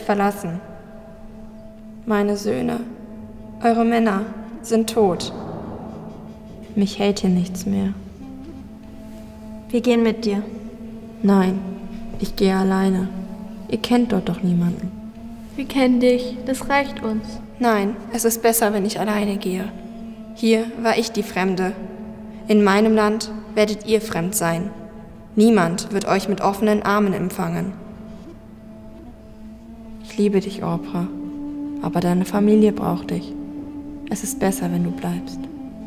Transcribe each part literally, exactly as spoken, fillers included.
verlassen. Meine Söhne, eure Männer sind tot. Mich hält hier nichts mehr. Wir gehen mit dir. Nein, ich gehe alleine. Ihr kennt dort doch niemanden. Wir kennen dich, das reicht uns. Nein, es ist besser, wenn ich alleine gehe. Hier war ich die Fremde. In meinem Land werdet ihr fremd sein. Niemand wird euch mit offenen Armen empfangen. Ich liebe dich, Orpra, aber deine Familie braucht dich. Es ist besser, wenn du bleibst.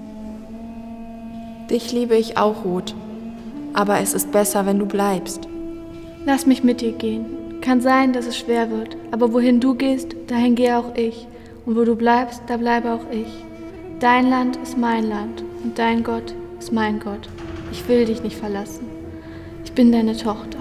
Dich liebe ich auch, Ruth, aber es ist besser, wenn du bleibst. Lass mich mit dir gehen. Kann sein, dass es schwer wird, aber wohin du gehst, dahin gehe auch ich. Und wo du bleibst, da bleibe auch ich. Dein Land ist mein Land und dein Gott ist mein Gott. Ich will dich nicht verlassen. Ich bin deine Tochter.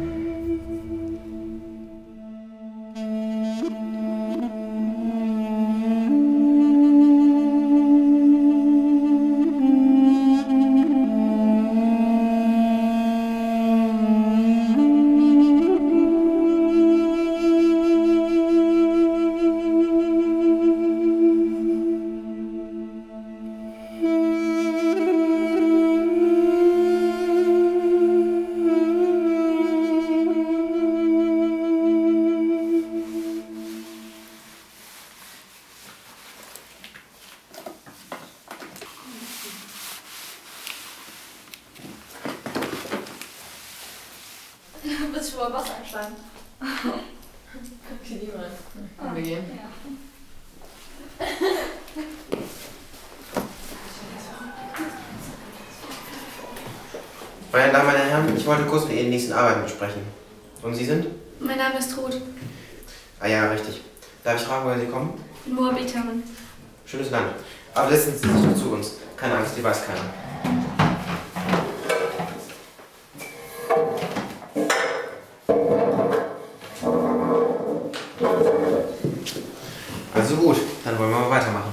Du bist schon mal Wasser anschlagen. Okay, niemand. Können wir gehen? Ja. Meine Damen, meine Herren, ich wollte kurz mit Ihnen die nächsten Arbeiten besprechen. Und Sie sind? Mein Name ist Ruth. Ah ja, richtig. Darf ich fragen, woher Sie kommen? Moabiterin. Schönes Land. Aber setzen Sie sich doch zu uns. Keine Angst, die weiß keiner. Also gut, dann wollen wir mal weitermachen.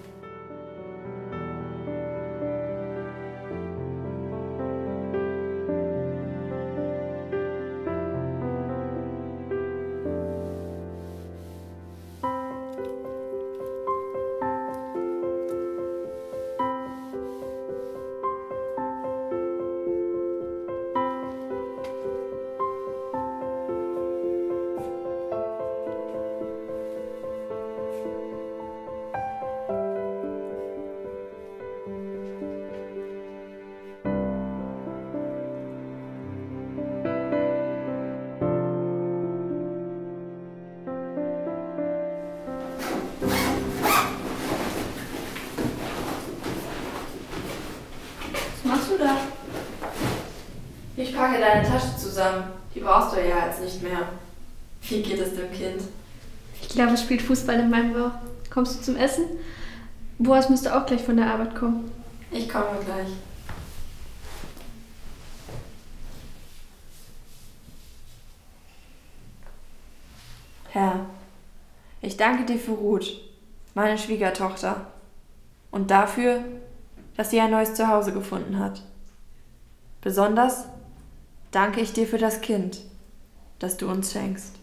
Was machst du da? Ich packe deine Tasche zusammen. Die brauchst du ja jetzt nicht mehr. Wie geht es dem Kind? Ich glaube, es spielt Fußball in meinem Bauch. Kommst du zum Essen? Boas müsste auch gleich von der Arbeit kommen. Ich komme gleich. Herr, ich danke dir für Ruth, meine Schwiegertochter, und dafür, dass sie ein neues Zuhause gefunden hat. Besonders danke ich dir für das Kind, das du uns schenkst.